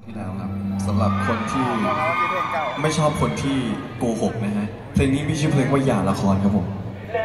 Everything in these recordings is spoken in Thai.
ที่แล้วครับสำหรับคนที่ไม่ชอบคนที่โกหกนะฮะเพลงนี้มีชื่อเพลงว่าอย่าละครครับผม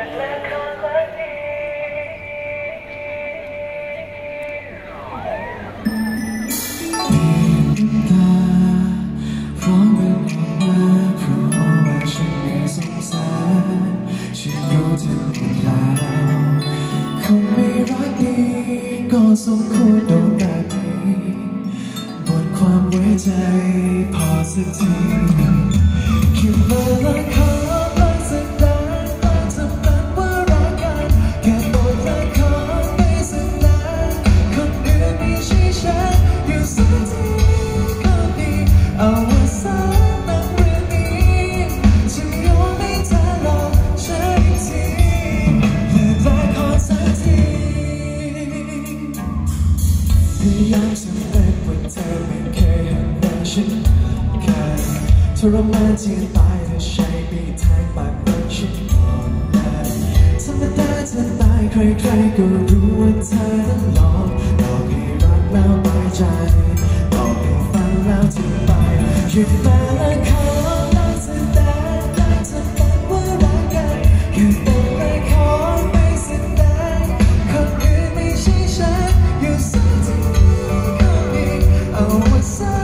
คนไม่รักดีก็สมควรโดนแบบนี้หมดความไว้ใจพอสักทีคิดมาละครมาแสดงมาทำเป็นว่ารักกันแค่บทละครไม่แสดงคนอื่นไม่ใช่ฉันอยู่สักทีก็ดีเอาว่าสานังเรื่องนี้จะยอมให้เธอลองใช้ทีพยายามสำเร็จว่าเธอไม่เคยเห็นหน้าฉันแค่ทรมานที่ตายเธอใช้มีทางปากเป็นฉันอ่อนแอธรรมดาเธอตายใครๆก็รู้ว่าเธอนั้นหลอกให้รักแล้วตายใจหลอกให้ฟังแล้วทิ้งไปหยุดมาละครแล้วแสดงแล้วเธอเป็นว่ารักกันแค่บทละครไม่แสดงคนอื่นไม่ใช่ฉันอยู่สักทีก็ดีเอาว่า